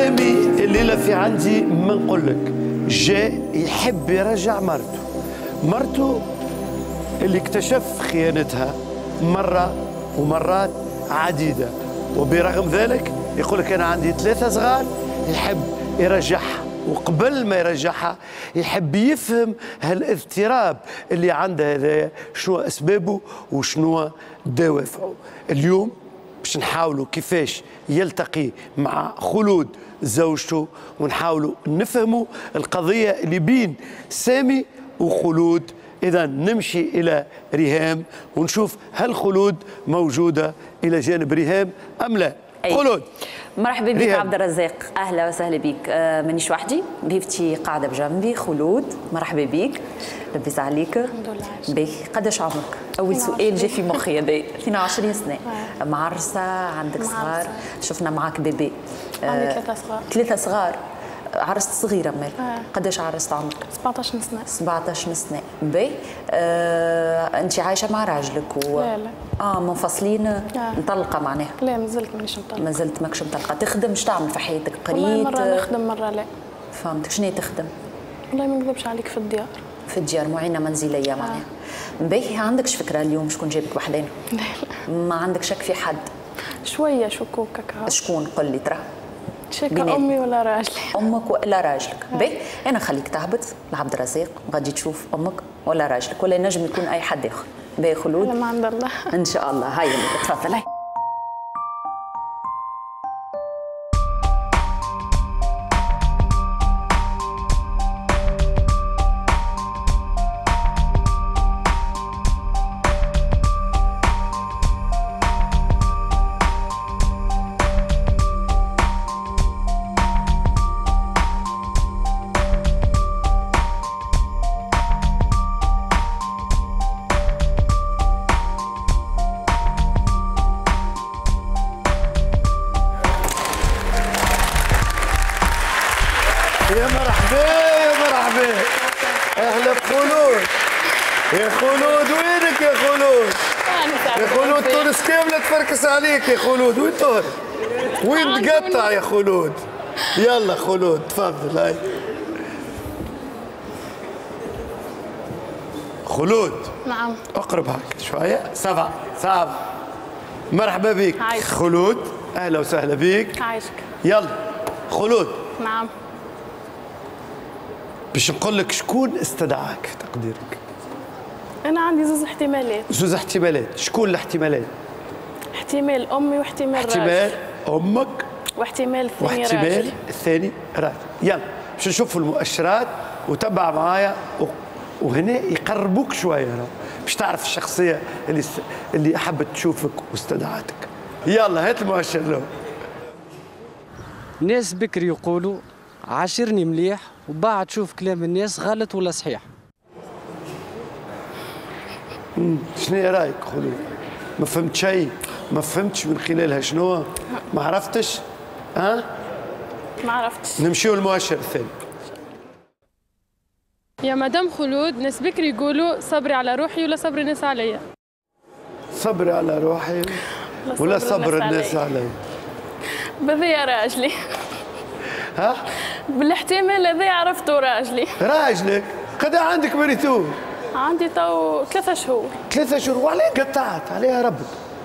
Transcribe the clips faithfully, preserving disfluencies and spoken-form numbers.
سامي الليلة في عندي ما نقول لك جاء يحب يرجع مرته مرته اللي اكتشف خيانتها مرة ومرات عديدة، وبرغم ذلك يقول لك أنا عندي ثلاثة صغار يحب يرجعها، وقبل ما يرجعها يحب يفهم هالاضطراب اللي عنده هذايا شنو أسبابه وشنو دوافعه. اليوم باش نحاولوا كيفاش يلتقي مع خلود زوجته ونحاولوا نفهموا القضية اللي بين سامي وخلود. إذا نمشي إلى ريهام ونشوف هل خلود موجودة إلى جانب ريهام أم لا. أي. خلود مرحبا بك عبد الرزاق، اهلا وسهلا بك. آه مانيش وحدي، ضيفتي قاعده بجنبي خلود. مرحبا بك، لبس عليك. الحمد لله. باهي، قداش عمرك؟ اول سؤال جا في مخي هذا. اثنين وعشرين سنه. آه. معرسه، عندك صغار؟ شفنا معك بيبي. آه. عندي ثلاثه صغار. ثلاثه صغار. عرست صغيرة مال. آه. قداش عرست عمرك؟ سبعطاش سنة. سبعطاش سنة. باهي. آه، أنت عايشة مع راجلك و... لا لا. اه منفصلين؟ آه. مطلقة معناها؟ لا مازلت مانيش مطلقة. مازلت ماكش مطلقة. تخدم؟ شو تعمل في حياتك؟ قريت؟ والله مرة نخدم مرة لا. فهمتك. شنو تخدم؟ والله ما نكذبش عليك في الديار. في الديار، معينة منزلية معناها. آه. باهي، عندكش فكرة اليوم شكون جابك وحدين؟ لا لا. ما عندك شك في حد؟ شوية شكوك هكا. شكون؟ قل لي ترى. شكا أمي ولا راجلي؟ أمك ولا راجلك؟ باهي، أنا خليك تهبط لعبد الرزاق، غادي تشوف أمك ولا راجلك، ولا ينجم يكون أي حد آخر. باهي خلود؟ ما عند الله. إن شاء الله. هاي تفضل. هاي يا مرحبا يا مرحبا، اهلا بخلود. يا خلود وينك يا خلود؟ يا خلود تونس كامله تفركس عليك يا خلود. وين تهرب؟ وين تقطع يا خلود؟ يلا خلود تفضل. هاي خلود. نعم. اقرب هاك شويه. سبعة سبعة. مرحبا بك خلود، اهلا وسهلا بك. عايشك. يلا خلود. نعم. باش نقول لك شكون استدعاك تقديرك؟ أنا عندي زوز احتمالات. زوز احتمالات، شكون الاحتمالات؟ احتمال أمي واحتمال راجل. احتمال أمك واحتمال الثاني راجل. واحتمال الثاني راجل. يلا باش نشوفوا المؤشرات وتبع معايا وهنا يقربوك شويه باش تعرف الشخصيه اللي اللي حبت تشوفك واستدعتك. يلا هات المؤشر له. ناس بكري يقولوا عاشرني مليح وبعد شوف كلام الناس غلط ولا صحيح. امم شنو رايك خلود؟ ما فهمت شيء؟ ما فهمتش من خلالها شنو؟ ما عرفتش؟ ها؟ ما عرفتش. نمشيو للمؤشر الثاني. يا مدام خلود، ناس بكري يقولوا صبري على روحي ولا صبري الناس عليا. صبري على روحي ولا صبر الناس علي؟ بذي راجلي. ها؟ بالاحتمال هذا عرفته راجلي. راجلك؟ قد عندك مريتو؟ عندي تو ثلاثة شهور. ثلاثة شهور وعليه قطعت عليها ربك؟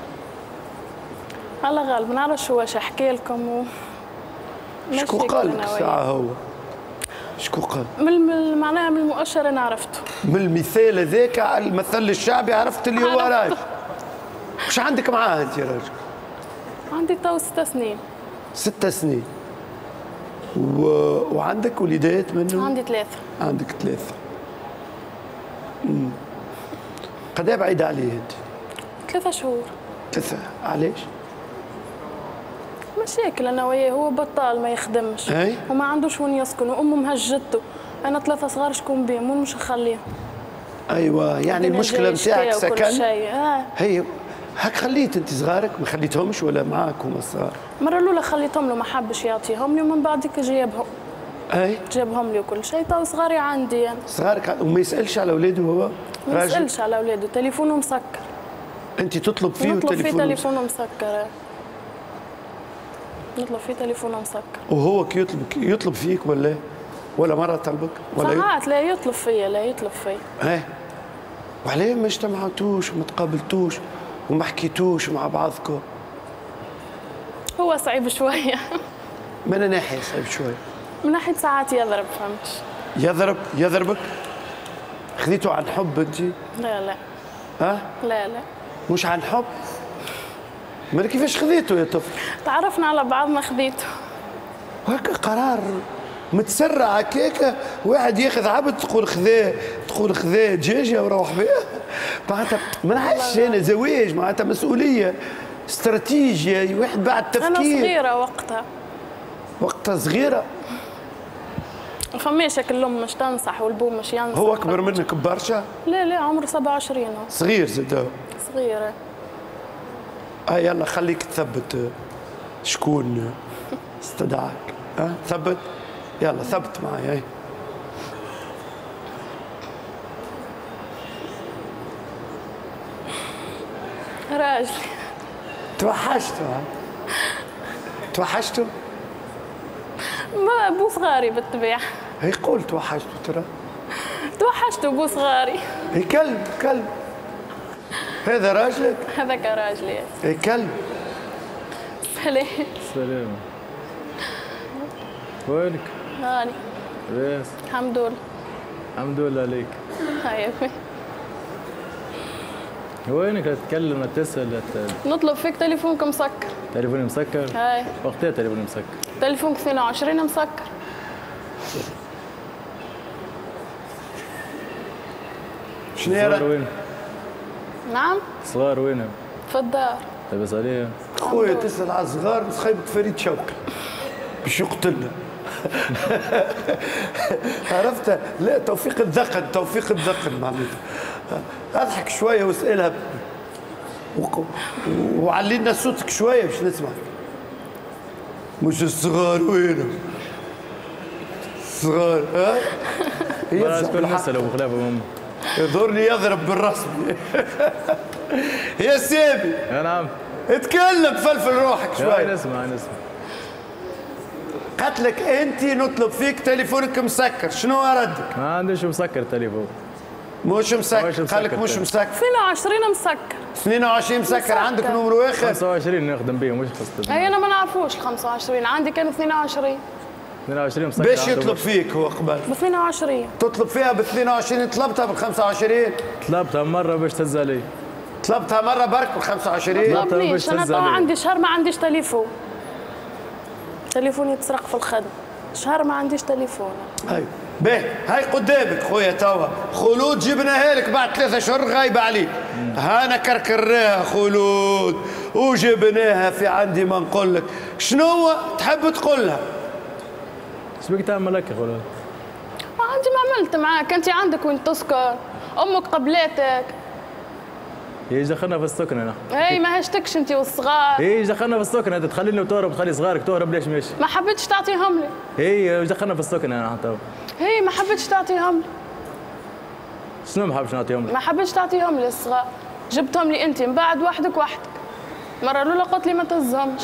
الله غالب، ما نعرفش هو شو حكى لكم و شكون قال لك الساعة هو؟ شكون قال؟ من معناها من المؤشر انا عرفته. من المثال هذاك على المثل الشعبي عرفت اللي هو راجل. وش عندك معاه انت يا راجل؟ عندي تو ست سنين. ست سنين. و... وعندك وليدات منه؟ عندي ثلاثة. عندك ثلاثة. امم قد ايه بعيدة عليه انت؟ ثلاثة شهور. ثلاثة، علاش؟ مشاكل انا وياه، هو بطال ما يخدمش. اي؟ وما عندوش وين يسكن وامه مهجته. انا ثلاثة صغار شكون بيهم وين مش نخليهم؟ ايوه يعني المشكلة نتاعك سكن؟ آه. هي هاك خليت انت صغارك ما خليتهمش ولا معاك هما الصغار؟ المرة الأولى خليتهم له ما حبش يعطيهم لي ومن بعدك جابهم. اي؟ جابهم لي وكل شيء. تو صغاري عندي يعني. صغارك وما يسألش على أولاده هو؟ ما يسألش على أولاده، تليفونه مسكر. أنت تطلب فيه نطلب وتليفونه فيه تليفونه مسكر. نطلب فيه تليفونه مسكر. وهو كي يطلب يطلب فيك ولا ولا مرة طلبك؟ ولا ساعات لا يطلب فيا لا يطلب فيا. ايه وعليه ما اجتمعتوش وما تقابلتوش وما حكيتوش مع بعضكم؟ هو صعيب شوية. من ناحية صعيب شوية؟ من ناحية ساعات يضرب فهمتش. يضرب يضربك؟ خذيته عن حب انت؟ لا لا. ها؟ لا لا. مش عن حب؟ ما كيفاش خذيته يا طفل؟ تعرفنا على بعض ما خذيته. وهكا قرار متسرع هكاك، واحد ياخذ عبد تقول خذاه تقول خذاه دجاجه وروح بها. معناتها ما نعرفش انا زواج معناتها مسؤوليه استراتيجيه، واحد بعد تفكير. انا صغيره وقتها. وقتها صغيره؟ فماش هيك الام مش تنصح والبو مش ينصح. هو اكبر منك برشا؟ لا لا عمره سبعة وعشرين. صغير زاد. صغيره. اه يلا خليك تثبت شكون استدعاك. ها أه؟ ثبت يلا ثبت معي. هاي راجلي. توحشته ها؟ توحشته؟ ما بو صغاري بالطبيعة. هي قول توحشته ترى. توحشته بو صغاري. هي كلب كلب. هذا راجلك؟ هذاك راجلي. هي كلب. سلام. سلام. وينك؟ هاني. بس. الحمد لله. الحمد لله عليك. هيا وينك تتكلم تسأل نطلب فيك تليفونك مسكر. تليفوني مسكر؟ هاي. وقتها تليفوني مسكر؟ تليفونك اثنين وعشرين مسكر. شنو هي؟ وين؟ نعم؟ صغار وينهم؟ في الدار. لاباس عليهم؟ خويا تسأل على الصغار بس خيبة فريد شوقي باش يقتلنا. عرفت؟ لا توفيق الذقن توفيق الذقن معناتها. اضحك شويه واسالها وعلي لنا صوتك شويه باش نسمع. مش الصغار وينهم؟ الصغار ها؟ هي تكون نسأل ابو خلاف امه. يظهرني يضرب بالرسم. يا سامي. يا نعم. اتكلم فلفل روحك شويه. نسمع نسمع. قالت لك انت نطلب فيك تليفونك مسكر، شنو ردك؟ ما عنديش مسكر التليفون. مش مسكر، قال لك مش مسكر. اثنين وعشرين مسكر. اثنين وعشرين مسكر، عندك نمر واخر؟ خمسة وعشرين نخدم بيه مش خاصة. اي انا ما نعرفوش خمسة وعشرين، عندي كان اثنين وعشرين. اثنين وعشرين مسكر. باش يطلب فيك هو قبل؟ ب اثنين وعشرين. تطلب فيها ب اثنين وعشرين، طلبتها بال خمسة وعشرين؟ طلبتها مرة باش تهز علي. طلبتها مرة برك بال خمسة وعشرين؟ ما طلبنيش، انا طبعا عندي شهر ما عنديش تليفون. تليفوني يتسرق في الخدمة. شهر ما عنديش تليفون. ايوه باهي هاي قدامك خويا توا خلود جبناها لك بعد ثلاثة اشهر غايبة عليك. هانا كركرناها خلود وجبناها في عندي ما نقول لك. شنو تحب تقول لها؟ ايش بك تعمل لك يا خلود؟ ما عندي ما عملت معاك، انت عندك وين تسكن، امك قبلاتك. هي دخلنا في السكن انا. اي ما هشتكش انت والصغار. هي دخلنا في السكن انت تخليني وتهرب تخلي صغارك تهرب ليش ماشي؟ ما حبيتش تعطيهم لي. هي دخلنا في السكن انا حتى. هي ما حبيتش تعطيهم لي. شنو ما حبش نعطيهم لي؟ ما حبيتش تعطيهم لي الصغار، جبتهم لي انت من بعد وحدك وحدك. المره الاولى قلت لي ما تهزهمش.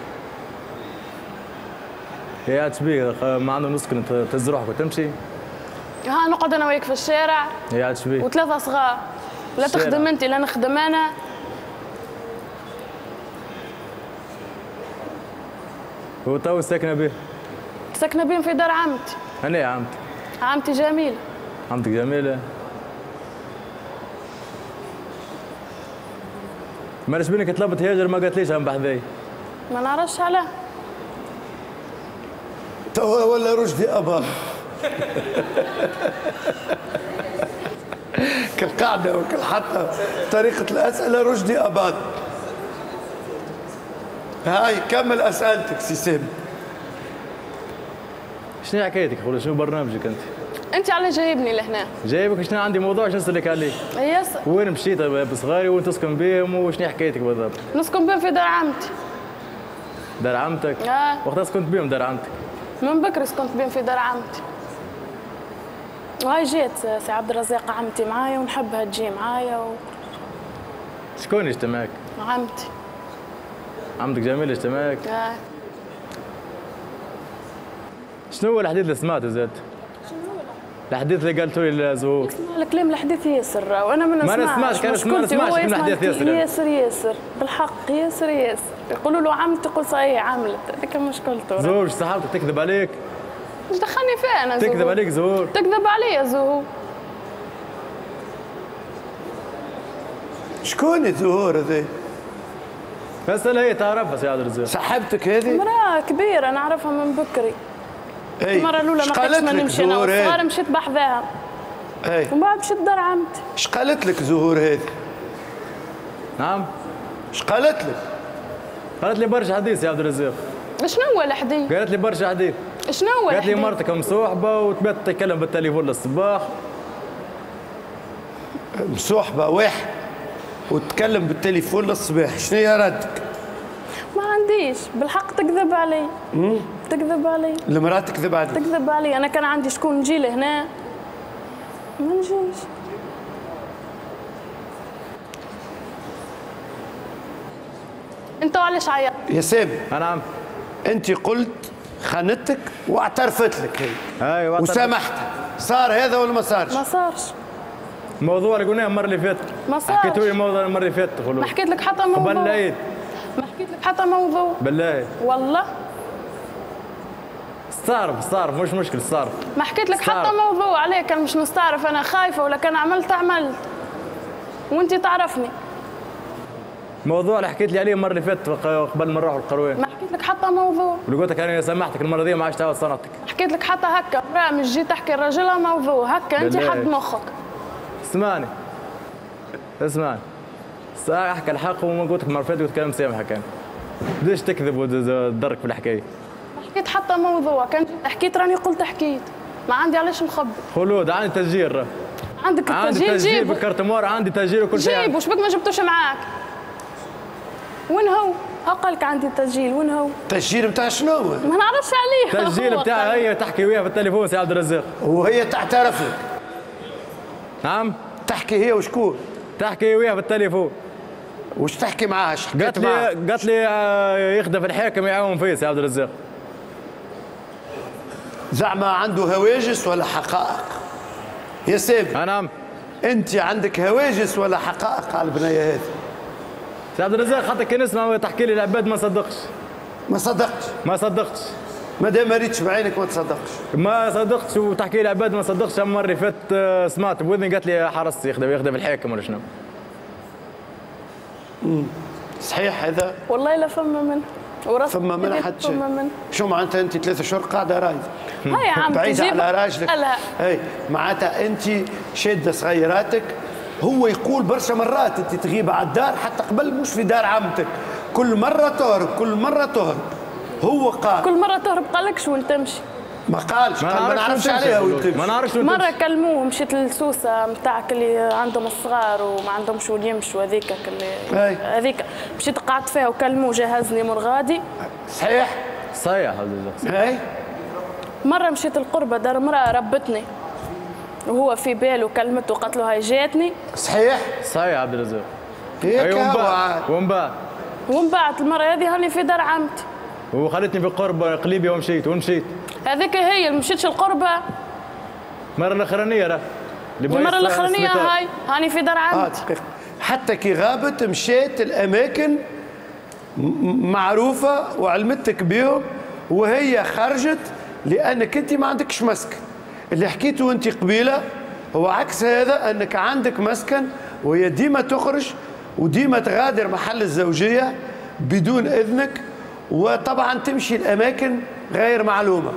هي عاد شبيه ما عنده نسكن تهز روحك وتمشي؟ ها نقعد انا وياك في الشارع. هي عاد شبيه؟ وثلاثه صغار. لا تخدم انت لا نخدم انا. هو تو ساكنه بيه؟ ساكنه بين في دار عمتي. انا يا عمتي؟ عمتي جميله. عمتك جميله؟ مالش بينك طلبت هاجر ما قالت ليش عم بحذاي؟ ما نعرفش علاه. توا ولا رشدي ابا. كالقاعدة وكل حتى طريقة الأسئلة رشدي أباد. هاي كمل أسئلتك سي سامي. شنو حكايتك خلود؟ شنو برنامجك أنت؟ أنت على جايبني لهنا؟ جايبك شنو عندي موضوع شنو نسألك عليه؟ يس. وين مشيت بصغاري وين تسكن بيهم وشنو حكايتك بالضبط؟ نسكن بهم في دار عمتي. دار عمتك؟ آه. وقتها سكنت بيهم دار عمتك؟ من بكري سكنت بهم في دار عمتي. وهاي جيت سي عبد الرزاق عمتي معايا ونحبها تجي معايا و... شكون اجتماعك؟ عمتي. عمتك جميلة اجتماعك؟ آه. شنو هو الحديث اللي سمعته زاد؟ الحديث اللي قالته لي زهور. اسمع الكلام الحديث ياسر وانا ما ما نسمعش. كان ما نسمعش من الحديث ياسر. ياسر ياسر بالحق ياسر ياسر يقولوا له عملت يقول صحيح عملت. هذيك مشكلته. زهور صحابتك تكذب عليك؟ ايش دخلني فيها انا زهور؟ تكذب عليك زهور؟ تكذب عليا زهور. شكون زهور هذي؟ بس هي تعرفها سي عبد الرزاق. صاحبتك هذه؟ مرأة كبيرة نعرفها من بكري. المرة الأولى ما كنتش ما نمشي أنا والصغار مشيت بحذاها. اي ومن بعد مشيت دار عمتي. ايش قالت لك زهور هذه؟ نعم؟ ايش قالت لك؟ قالت لي برشا حديث يا عبد الرزاق. شنو هو الحديث؟ قالت لي برشا حديث. شنو هو قالت لي الحديث؟ مرتك مصوحبة وتبات تتكلم بالتليفون للصباح. مصوحبة واحد وتكلم بالتليفون للصباح، شنو هي ردك؟ ما عنديش بالحق تكذب علي. امم تكذب علي. المرأة تكذب عليك؟ تكذب علي، أنا كان عندي شكون نجي لهنا ما نجيش. أنت علاش عيطت؟ يا سامي نعم. أنت قلت خانتك واعترفت لك هي. ايوه وسامحتها، صار هذا ولا ما صارش؟ ما صارش. الموضوع اللي قلناه المرة اللي فاتت. ما صارش. حكيتوا لي الموضوع المرة اللي فاتت خلود. ما حكيت لك حتى موضوع. قبل العيد. ما حكيت لك حتى موضوع. بالله. والله. استعرف استعرف مش مشكل استعرف. ما حكيت لك حتى موضوع عليه كان مش مستعرف أنا خايفة ولا كان عملت عملت. وأنت تعرفني. الموضوع اللي حكيت لي عليه المرة اللي فاتت قبل ما نروح القروان. ما حكيت لك حتى موضوع. اللي قلت لك أنا سامحتك المرة دي ما عادش تعاود صنعتك. حكيت لك حتى هكا امرأة مش جيت تحكي لراجلها موضوع هكا أنت حد مخك. اسمعني اسمعني احكي الحق وما قلت لك المرة اللي فاتت قلت كلام سامحك أنا. ليش تكذب وتدرك في الحكاية؟ ما حكيت حتى موضوع كان حكيت راني قلت حكيت ما عندي علاش نخبي. خلود عندي تسجيل. عندك التسجيل؟ عندي تسجيل جيب بالكرتمار عندي تسجيل وكل شيء. جيب وش بك ما جبتوش معاك؟ وين هو؟ ها قال لك عندي التسجيل وين هو؟ التسجيل بتاع شنو؟ ما نعرفش عليه. التسجيل بتاعها هي تحكي وياها في التليفون سي عبد الرزاق. وهي تعترف لك؟ نعم؟ تحكي هي وشكون؟ تحكي وياها في التليفون. وش تحكي معاها؟ ايش حكيت قالت لي قالت لي يخدم في الحاكم يعاون فيه سي عبد الرزاق. زعما عنده هواجس ولا حقائق؟ يا سامي. نعم. انت عندك هواجس ولا حقائق على البنيه هذه؟ سي عبد الرزاق حتى كي نسمع تحكي لي العباد ما صدقش. ما صدقتش؟ ما صدقتش. ما دام ما ريتش بعينك ما تصدقش. ما صدقتش وتحكي لي عباد ما صدقش. المره اللي فاتت سمعت بوذني قالت لي حرصت يخدم يخدم الحاكم ولا شنو. امم صحيح هذا؟ والله لا فما منه. فما منها حتى شيء. شو معناتها انت ثلاثة شهور قاعده رايده؟ هاي عم بعيده على راجلك. اي معناتها انت شاده صغيراتك. هو يقول برشا مرات انت تغيب على الدار حتى قبل مش في دار عمتك، كل مره تهرب كل مره تهرب. هو قال كل مره تهرب قال لك شو تمشي؟ ما قالش قال ما نعرفش عليها وتمشي. ما نعرفش مره كلموه مشيت للسوسه نتاعك اللي عندهم الصغار وما عندهمش وين يمشوا هذيك اللي هذيك مشيت قعدت فيها وكلموه جهزني من غادي. صحيح؟ صحيح اي مره مشيت القربه دار امراه ربتني وهو في باله كلمته قالت له هاي جاتني. صحيح؟ صحيح عبد الرزاق. هيك ومن بعد ومن بعد المره هذه هاني في دار عمتي وخلتني في قربة قليبي ومشيت ومشيت. هذيك هي اللي مشيتش القربة. المرة الأخرانية راه. المرة الأخرانية هاي هاني في دار عمتي. آه حتى كي غابت مشيت الأماكن معروفة وعلمتك بيهم وهي خرجت لأنك أنت ما عندكش مسكن. اللي حكيته أنت قبيلة هو عكس هذا، أنك عندك مسكن وهي ديما تخرج وديما تغادر محل الزوجية بدون إذنك وطبعا تمشي الأماكن غير معلومة.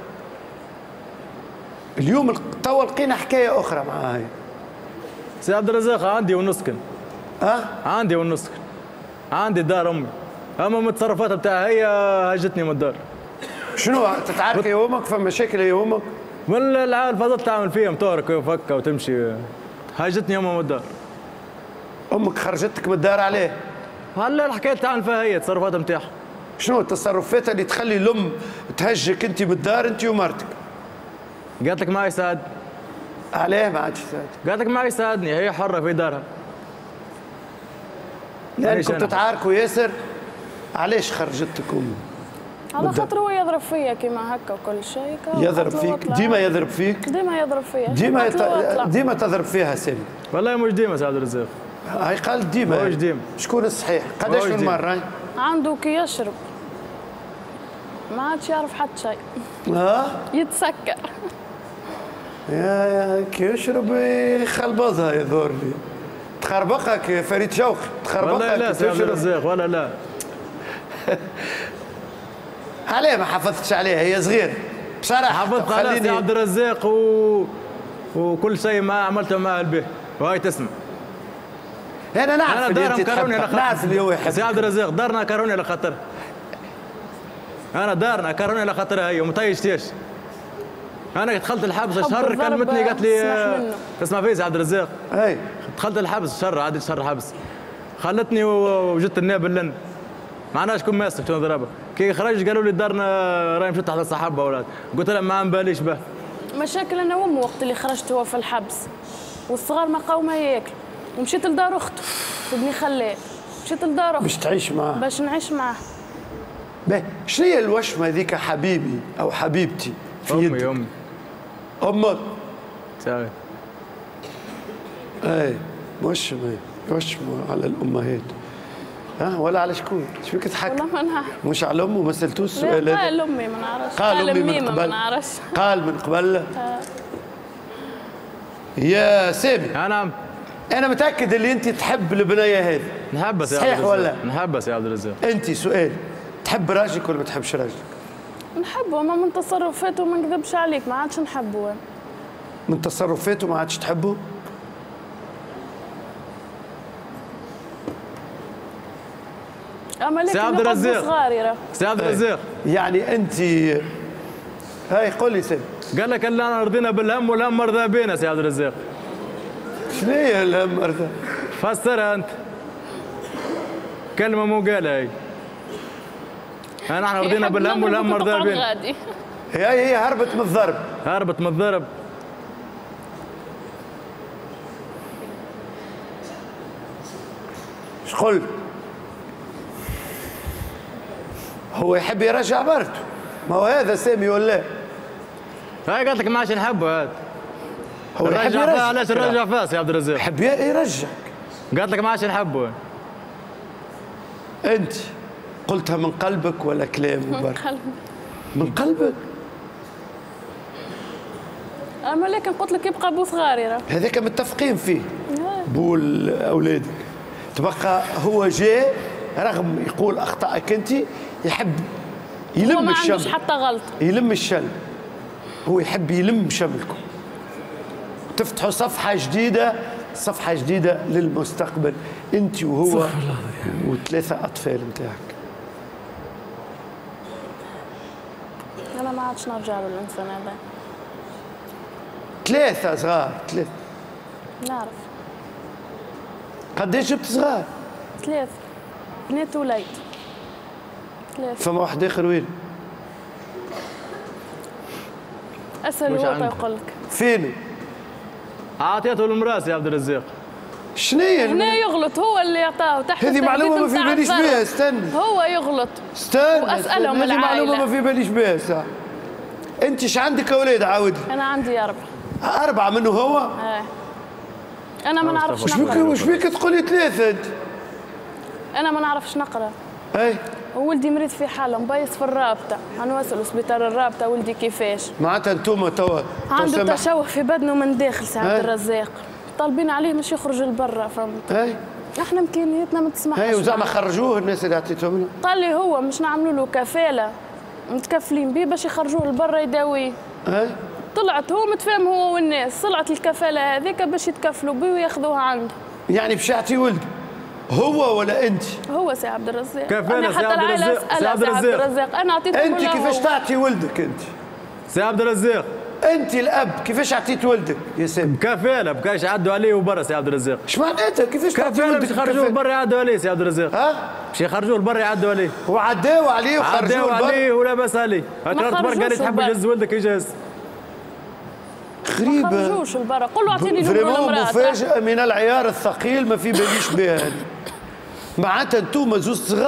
اليوم توا لقينا حكاية أخرى معها هي. سي عبد الرزاق عندي ونسكن. أه؟ عندي ونسكن. عندي دار أمي. أما من التصرفات بتاعها هي هجتني من الدار. شنو تتعارك يا أمك؟ فما مشاكل يا أمك؟ من العيال فضلت تعمل فيهم تهرك وفكة وتمشي. هجتني أمها من الدار. أمك خرجتك من الدار عليه؟ هلا الحكاية تعمل فيها هي التصرفات بتاعها. شنو التصرفات اللي تخلي الام تهجك انت بالدار انت ومرتك؟ قالت لك ما يساعد. عليه ما عادش يساعد؟ قالت لك ما يساعدني هي حرة في دارها. لأنكم تتعاركوا ياسر. علاش خرجتك امي؟ على خاطر هو يضرب فيا كيما هكا وكل شيء. يضرب فيك ديما يضرب فيك ديما يضرب فيا ديما يط... ديما تضرب فيها سامي. والله مش ديما سي عبد الرزاق. هاي قال ديما. مش ديما. شكون الصحيح؟ قداش من مرة؟ عنده كي يشرب ما عادش يعرف حتى شيء. اه يتسكر. يا يا كي يشرب يخلبزها يظهر لي. تخربقك فريد شوقي تخربقك. والله لا سي عبد الرزاق ولا لا. عليه ما حافظتش عليها هي صغيرة بصراحة. حافظت على سي عبد الرزاق و... وكل شيء ما عملته معاه البه وهاي تسمع. انا نعرف انا اللي انت تحبها نعرف اللي هو يحب. سي عبد الرزاق دارنا كروني على خاطر انا دارنا كروني على خاطرها هي وما طيشتيش. انا دخلت الحبس شهر كلمتني قالت لي اسمع فيا سي عبد الرزاق. اي دخلت الحبس شهر عديت شهر حبس خلتني وجدت الناب اللن ما عندناش كون ماسك شنو ضربها كي خرجت قالوا لي دارنا راهي مشيت تحت الصحابه اولاد قلت لهم ما عم باليش به. مشاكل انا وامه وقت اللي خرجت هو في الحبس والصغار ما قاومه ياكل ومشيت لدار اخته في بني خلال مشيت لدار اخته باش تعيش معاه باش نعيش معاه. باهي شنو هي الوشمه هذيك حبيبي او حبيبتي في امي يدك؟ امي امك ساوي اي وشمه وشمه على الامهات. ها ولا على شكون؟ ايش فيك تحكي؟ والله ما نعرف. مش على امه ما سالتوش السؤال هذا؟ قال امي ما نعرفش. قال امي من ما قبل نعرفش. قال من قبل. يا سامي انا انا متاكد اللي انت تحب البنيه هذه. نحبها سي صحيح ولا؟ نحبها سي عبد الرزاق. انت سؤال تحب راجلك ولا ما تحبش راجلك؟ نحبه اما من تصرفاته ما نكذبش عليك ما عادش نحبه. من تصرفاته ما عادش تحبه؟ اما لكن سي عبد الرزاق صغاري راه سي عبد الرزاق يعني انت هاي قول لي سامي قال لك الا رضينا بالهم والهم مرضى بينا سي عبد الرزاق. شنو هي الهم مرضى؟ فسرها انت كلمه مو قالها هي. انا رضينا بالهم والهم مرضى بينا. هي هي هربت من الضرب هربت من الضرب. ايش قلت؟ هو يحب يرجع مرته ما هو هذا سامي ولا؟ هاي قالت لك ما عادش نحبه هذا. هو يحب رجع يرجع فيها علاش نرجع فيها سي عبد الرزاق؟ يحب يرجعك. قالت لك ما عادش نحبه. انت قلتها من قلبك ولا كلام من قلبي؟ من قلبك؟ اما لكن قلت لك يبقى بو صغاري راه. هذاك متفقين فيه بول اولادك. تبقى هو جاء رغم يقول اخطائك انت يحب يلم الشمل. هو ما عندوش حتى غلط. يلم الشمل. هو يحب يلم شملكم. تفتحوا صفحه جديده صفحه جديده للمستقبل انت وهو وثلاثه اطفال نتاعك. انا ما عادش نرجع له الانسان هذا. ثلاثه صغار ثلاثه. نعرف. قداش جبت صغار؟ ثلاث بنات ووليد. ثلاث. فما واحد اخر وين؟ اسال هو يقول لك. فين؟ اعطيته المراه يا عبد الرزاق. شنو هي؟ هنا يغلط هو اللي يعطاه تحت. هذه معلومه ما في باليش بها. استنى هو يغلط. استنى واسالهم العائله. هذه معلومه ما في باليش بها ساعه. انت ايش عندك اولاد عاودي؟ انا عندي اربعه. اربعه منه هو؟ ايه. انا ما نعرفش نقرا. وش بك وش بك تقولي ثلاثه انت؟ انا ما نعرفش نقرا. اي وولدي مريض في حاله مبيص في الرابطه غنوصل لسبيطار الرابطه. ولدي كيفاش؟ معناتها انتوما توا عنده تشوه في بدنه من داخل سي عبد الرزاق. طالبين عليه مش يخرج لبرا فهمت؟ اي احنا امكانياتنا ما تسمحش. اي وزعما خرجوه الناس اللي عطيتهم له؟ قال لي هو مش نعملوا له كفاله متكفلين به باش يخرجوه لبرا يداويه. اي طلعت هو متفاهم هو والناس طلعت الكفاله هذيك باش يتكفلوا به وياخذوها عنده. يعني باش يعطي ولده هو ولا انت؟ هو سي عبد الرزاق. كفاله سي عبد الرزاق. سي عبد الرزاق انا اعطيته. انت كيفاش تعطي ولدك انت؟ سي عبد الرزاق انت الاب كيفاش عطيت ولدك يا سامي؟ كفاله بكاش يعدوا عليه وبرا سي عبد الرزاق. اش معناتها كيفاش تعطي ولدك؟ باش يخرجوه لبرا يعدوا عليه سي عبد الرزاق. ها؟ باش يخرجوه لبرا يعدوا عليه. وعداو عليه وخرجوه لبرا. عداو عليه ولا باس عليه. هكا تبارك قال تحب يجهز ولدك يجهز. غريبه. ما خرجوش لبرا. قول له اعطيني نمرة المرأة. مفاجاه من العيار الثقيل ما في باليش بها. معناتها انتوما زوج صغار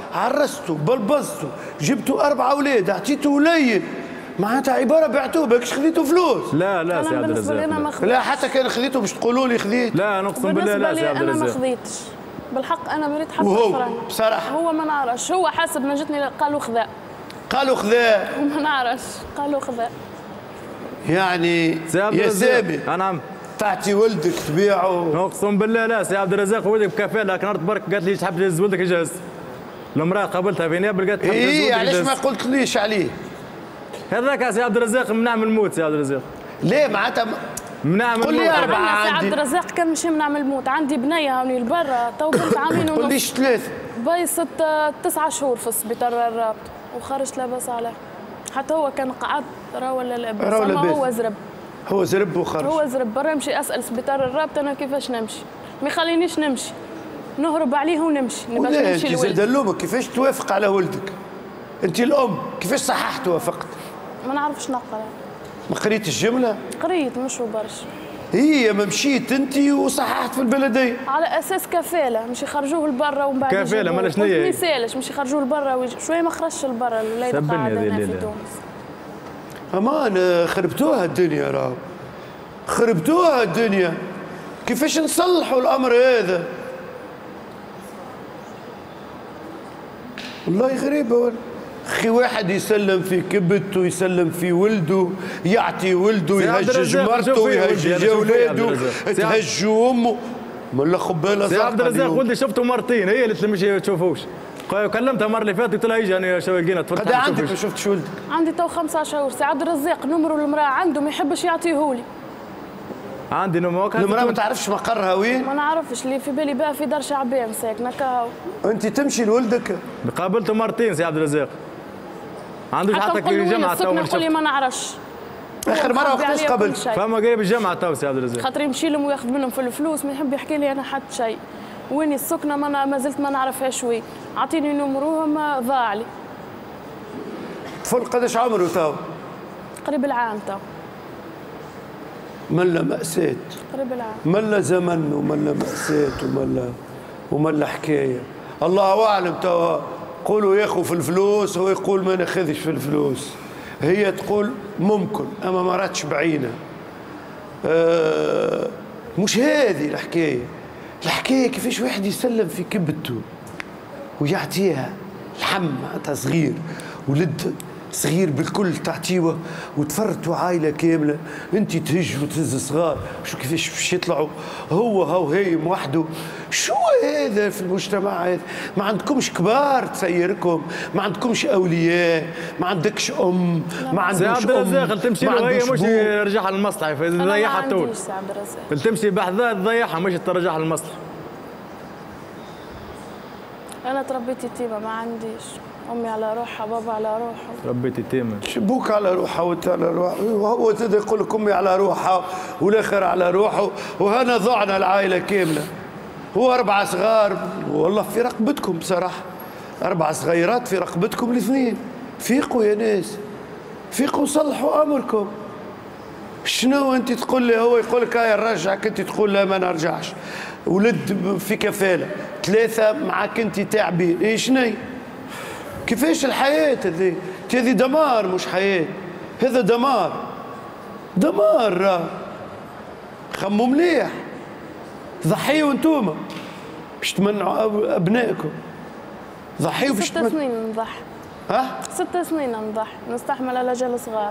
عرسته بلبزته جبتوا اربع اولاد اعطيته وليد معناتها عباره بعتوه باكش خذيتوا فلوس. لا لا سي عبد الرزاق لا حتى كان خذيته باش تقولوا لي خذيت. لا نقسم بالله لا سي عبد الرزاق انا ما خذيتش بالحق انا مريت حتى وهو بصراحه هو ما نعرفش هو حاسب ما جتني قالوا خذا قالوا خذا ما نعرفش قالوا خذا يعني يا سامي نعم تعطي ولدك تبيعه. اقسم بالله لا سي عبد الرزاق ولدك بكفاله لكن رد برك قالت لي تحب تهز ولدك يجهز. المراه قابلتها في نابل قالت تحب تهز ولدك. اي علاش ما قلت ليش عليه؟ هذاك يا سي عبد الرزاق منع من الموت سي عبد الرزاق. ليه معناتها منع من قول لي اربعه عندي. سي عبد الرزاق كان ماشي منع من الموت عندي بنيه هوني لبرا تو بنت عامين ونص. قول ليش ثلاثه؟ بيصت تسعة شهور في السبيطار الرابط وخرجت لاباس عليه. حتى هو كان قعد راه ولا لاباس اما هو زرب. هو زرب وخرج. هو زرب برا نمشي اسال سبيطار الرابط انا كيفاش نمشي ما يخلينيش نمشي نهرب عليه ونمشي نبغي نمشي لولدي. انت زاد لومك كيفاش توافق على ولدك؟ انت الام كيفاش صححت وافقت؟ ما نعرفش نقرا. ما قريت الجمله؟ قريت مش برشا. هي ما مشيت انت وصححت في البلديه على اساس كفاله مش يخرجوه لبرا ومن بعد كفاله مالا شنو هي؟ ما يسالش مش يخرجوه لبرا ويجي شويه ما خرجش لبرا الوليد قاعد هنا في تونس. امان خربتوها الدنيا راهو خربتوها الدنيا كيفاش نصلحوا الامر هذا؟ والله غريبه ولا اخي واحد يسلم في كبته يسلم في ولده يعطي ولده يهجج مرته يهجج اولاده تهجوا امه ملا خباله سي عبد الرزاق ولدي شفته مرتين هي اللي مش تشوفوش كلمتها المره اللي فاتت قلت لها يجي انا لقينا تفرج. قد عندك ما شفتش ولدك؟ عندي تو خمسة شهور. سي عبد الرزاق نمرو المراه عنده ما يحبش يعطيهولي. عندي نمو المراه ما تعرفش مقرها وين؟ ما نعرفش اللي في بالي بها في دار شعبان ساكنه كاهو. انت تمشي لولدك؟ قابلته مرتين سي عبد الرزاق. عندوش حتى كي جامعه تو نقول لي ما نعرفش. اخر مره وقتاش قابلت؟ فما قريب الجامعه تو سي عبد الرزاق. خاطر يمشي لهم وياخذ منهم في الفلوس ما يحب يحكي لي انا حتى شيء. وين السكنه ما, ما زلت ما نعرفهاش وين. اعطيني نمروهم ضاع لي. طفل قداش عمره تو؟ قريب العام تو. ملا مأساة. قريب العام. ملا زمن وملا مأساة وملا وملا حكايه. الله اعلم تو قولوا ياخذ في الفلوس هو يقول ما ناخذش في الفلوس. هي تقول ممكن اما ما راتش بعينه. أه مش هذه الحكايه. الحكايه كيفاش واحد يسلم في كبته ويعطيها لحم معناتها صغير ولد صغير بالكل تعطيه وتفرتوا عائله كامله انت تهج وتهز صغار شو كيفاش باش يطلعوا هو هو هايم وحده. شو هذا في المجتمع هذا؟ ما عندكمش كبار تسيركم، ما عندكمش اولياء، ما عندكش ام، ما عندوش ام. سي عبد الرزاق تمشي له هي مش يرجعها للمصلحه تضيعها التول. تمشي بحذاء تضيعها مش ترجعها للمصلحه. انا تربيت يتيمه ما عنديش. امي على روحها بابا على روحه. ربيت يتيمه. شبوك على روحها وانت على روحها وهو تبدا يقول لك امي على روحها والاخر على روحه وهنا ضعنا العائله كامله. هو اربع صغار والله في رقبتكم بصراحه. اربع صغيرات في رقبتكم الاثنين. فيقوا يا ناس. فيقوا صلحوا امركم. شنو انت تقول لي هو يقول لك هاي نرجعك انت تقول لا ما نرجعش. ولد في كفاله ثلاثه معك انت تعبين ايه شنو؟ كيفاش الحياة هذه؟ هذه دمار مش حياة. هذا دمار. دمار راه. خموا مليح. ضحيوا انتوما باش تمنعوا ابنائكم. ضحيوا باش ست سنين نضحي. ها؟ ست سنين نضحي، نستحمل على رجال صغار.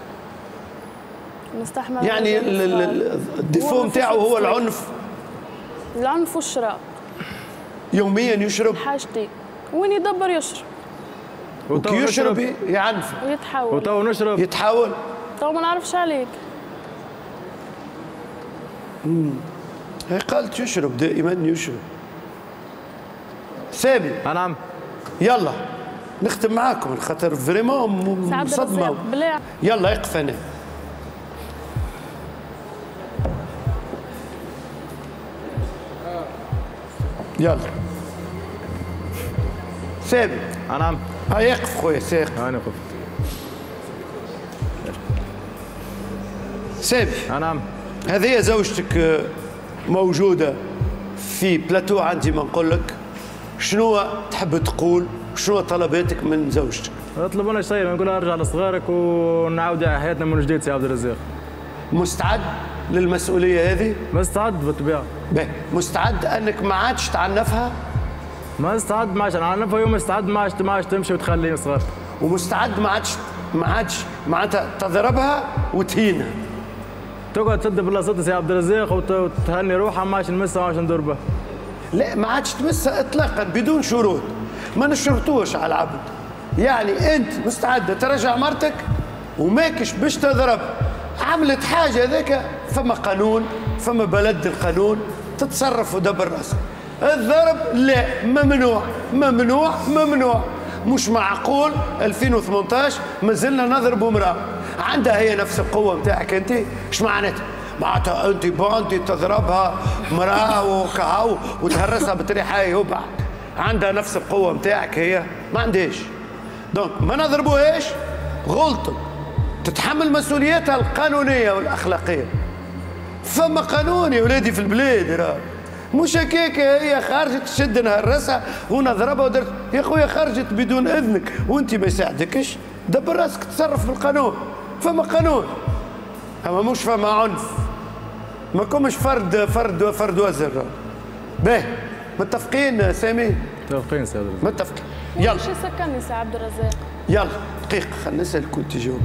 نستحمل يعني الديفو نتاعو هو العنف. العنف والشراء. يوميا يشرب؟ حاجتين. وين يدبر يشرب. وكي يشرب يعنف ويتحول. وتو نشرب يتحول. تو ما نعرفش عليك. امم هي قالت يشرب دائما يشرب. سامي. نعم. يلا نختم معاكم خاطر فريمون مصدمه. يلا اقف هنا. يلا سامي. نعم. هاي يقف خويا ساق. انا قفت. سامي. نعم. هذه زوجتك موجوده في بلاتو عندي ما نقول لك. شنو تحب تقول شنو طلباتك من زوجتك؟ ما يطلبوناش شيء، نقول ارجع لصغارك ونعاود حياتنا من جديد سي عبد الرزاق. مستعد للمسؤوليه هذه؟ مستعد بالطبيعه. باهي، مستعد انك ما عادش تعنفها؟ ما استعد ما عادش نعنفها، يوم مستعد ما عادش ما عادش تمشي وتخلي صغار. ومستعد ما عادش ما عادش معناتها تضربها وتهينها. تقعد تسد بلاصتها سي عبد الرزاق وتهني روحها، ما عادش نمسها ما عادش ندور بها. لا ما عادش تمسها اطلاقا بدون شروط، ما نشرطوش على العبد. يعني انت مستعده ترجع مرتك وماكش باش تضربها، عملت حاجه ذاك فما قانون، فما بلد القانون، تتصرف ودبر راسك. الضرب لا، ممنوع ممنوع ممنوع. مش معقول ألفين وثمانية عشر مازلنا نضربوا امراه عندها هي نفس القوه نتاعك انت. ايش معناتها؟ معناتها انت بانتي تضربها مراه وكهو وتهرسها بطريقه هاي وبعد عندها نفس القوه نتاعك هي؟ ما عندهاش. دونك ما نضربوهاش، غلطت تتحمل مسؤوليتها القانونيه والاخلاقيه. فما قانون يا ولادي في البلاد، راه مش هكاك هي خرجت تشد نهرسها ونضربها ودرت. يا خويا خرجت بدون اذنك وانت ما يساعدكش، دبر راسك تصرف بالقانون. فما قانون، اما مش فما عنف. ما كومش فرد فرد فرد وزر. باهي متفقين سامي؟ متفقين سي عبد الرزاق. متفقين. يلا شو سكنني سي عبد الرزاق؟ يلا دقيقة خلينا نسألك وانت جاوب.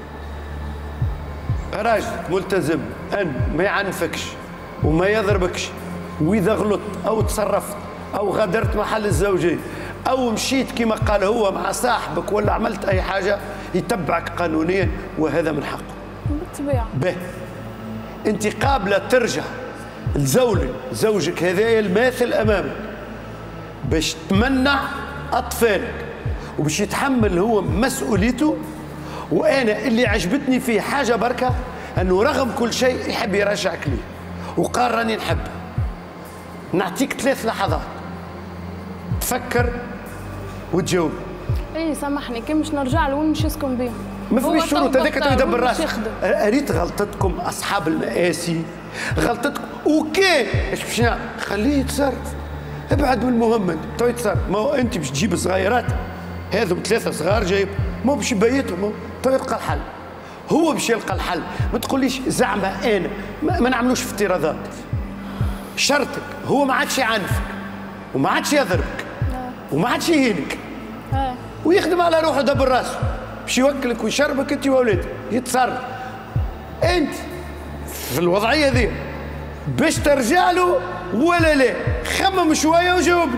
راجل ملتزم ان ما يعنفكش وما يضربكش، واذا غلطت او تصرفت او غادرت محل الزوجيه او مشيت كما قال هو مع صاحبك ولا عملت اي حاجه يتبعك قانونيا وهذا من حقه. بالطبيعه. به انت قابله ترجع لزوجك زوجك هذايا الماثل امامك باش تمنع اطفالك وباش يتحمل هو مسؤوليته. وانا اللي عجبتني فيه حاجه بركه انه رغم كل شيء يحب يرجعك ليه وقال راني نحبه. نعطيك ثلاث لحظات تفكر وتجاوب. اي سامحني، كي مش نرجع له وين مش يسكن بيه؟ ما فيش شروط، هذاك تو يدبر راسك. ريت غلطتكم اصحاب المآسي، غلطتكم وكان ايش باش نعمل؟ خليه يتصرف، ابعد من المهم. تو يتصرف، ما هو انت باش تجيب صغيرات هذم ثلاثه صغار جايب، ما باش يبيتهم، تو يلقى الحل. هو باش يلقى الحل. ما تقوليش زعما انا ما, ما نعملوش افتراضات. شرطك هو ما عادش يعنفك وما عادش يضربك وما عادش يهينك ويخدم على روحه دبر راسه باش يوكلك ويشربك انت واولادك، يتصرف. انت في الوضعيه ذي باش ترجع له ولا لا؟ خمم شويه وجاوبني.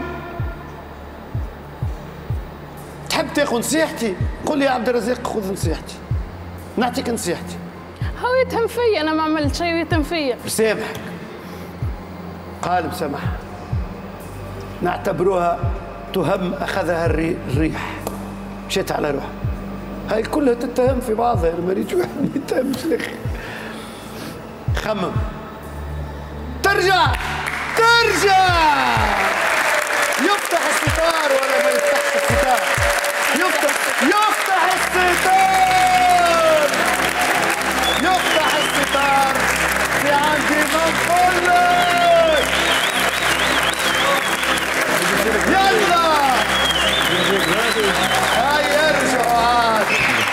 تحب تاخذ نصيحتي؟ قول لي يا عبد الرزاق خذ نصيحتي، نعطيك نصيحتي. هو يتهم فيا، انا ما عملت شيء ويتهم فيا. بسامحك، قال بسامحها. نعتبروها تهم اخذها الريح مشيت على روحها. هاي كلها تتهم في بعضها، يعني ما يجي واحد ما يتهمش الاخر. خمم. ترجع ترجع يفتح الستار ولا ما يفتحش الستار؟ يفتح يفتح الستار يفتح الستار. في عندي منقول لك يلا هاي ارجعوا عاد.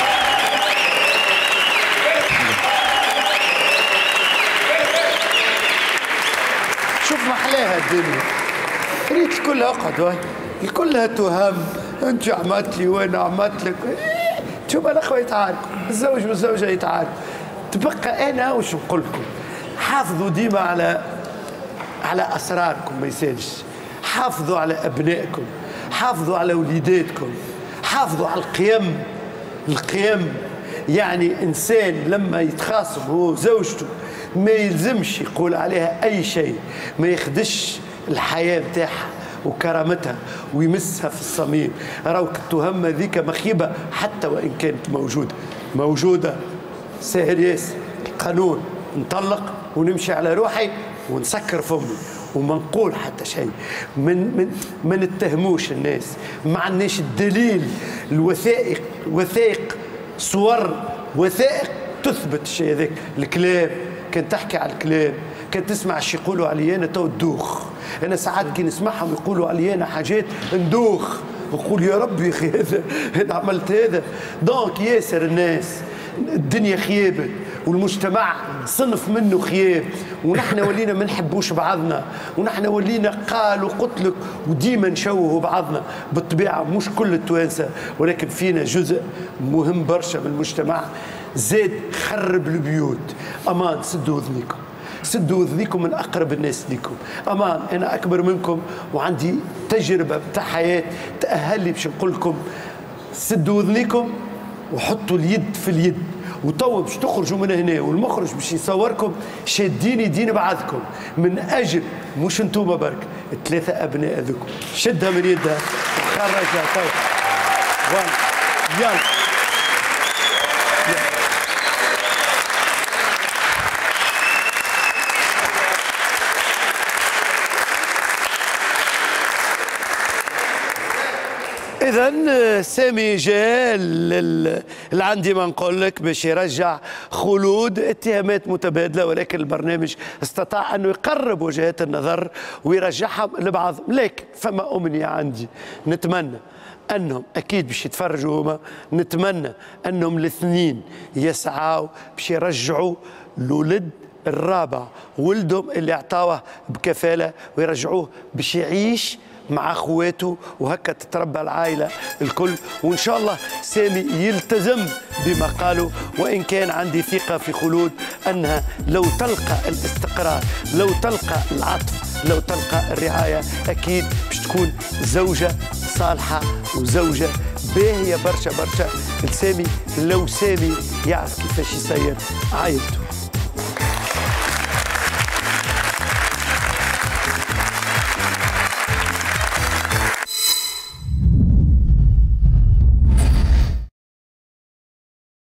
شوف محلاها الدنيا، ريت الكل اقعد وين الكلها تهم. انت عملت لي وانا عملت لك. شوف الاخوه يتعاركوا، الزوج والزوجه يتعاركوا. تبقى انا وش نقول لكم؟ حافظوا ديما على على اسراركم، ما يسالش. حافظوا على ابنائكم، حافظوا على وليداتكم، حافظوا على القيم. القيم يعني انسان لما يتخاصم هو وزوجته ما يلزمش يقول عليها اي شيء، ما يخدش الحياه بتاعها وكرامتها ويمسها في الصميم. راوك التهم ذيك مخيبه حتى وان كانت موجوده موجوده. ساهل ياسر القانون، نطلق ونمشي على روحي ونسكر فمي وما نقول حتى شيء. من من ما نتهموش الناس، ما عندناش الدليل، الوثائق وثائق صور وثائق تثبت الشيء هذاك. الكلام كان تحكي على الكلام، كان تسمع ايش يقولوا علي انا تو تدوخ. انا ساعات كي نسمعهم يقولوا علي انا حاجات ندوخ نقول يا ربي يا اخي هذا انا عملت هذا. دونك ياسر الناس الدنيا خيابت والمجتمع صنف منه خياب، ونحن ولينا ما نحبوش بعضنا، ونحن ولينا قال وقتلك وديما نشوهوا بعضنا. بالطبيعه مش كل التوانسه، ولكن فينا جزء مهم برشا من المجتمع زاد خرب البيوت. امان سدوا اذنيكم، سدوا اذنيكم من اقرب الناس ليكم. امان انا اكبر منكم وعندي تجربه بتاع حياه تاهل لي باش نقول لكم سدوا اذنيكم وحطوا اليد في اليد. وتوا باش تخرجوا من هنا والمخرج باش يصوركم شادين يدين بعضكم من اجل مش انتوما برك الثلاثه ابناء ذوكم. شدها من يدها وخرجها توا. يلا يلا إذا سامي جاء اللي عندي ما نقول لك باش يرجع خلود. اتهامات متبادلة، ولكن البرنامج استطاع أنه يقرب وجهات النظر ويرجعهم لبعض. لكن فما أمنية عندي، نتمنى أنهم أكيد باش يتفرجوا هما، نتمنى أنهم الاثنين يسعوا باش يرجعوا الولد الرابع ولدهم اللي اعطاوه بكفالة ويرجعوه باش يعيش مع اخواته، وهكا تتربى العائله الكل. وان شاء الله سامي يلتزم بما قالوا، وان كان عندي ثقه في خلود انها لو تلقى الاستقرار، لو تلقى العطف، لو تلقى الرعايه، اكيد باش تكون زوجه صالحه وزوجه باهيه برشا برشا لسامي، لو سامي يعرف كيفاش يسير عائلته.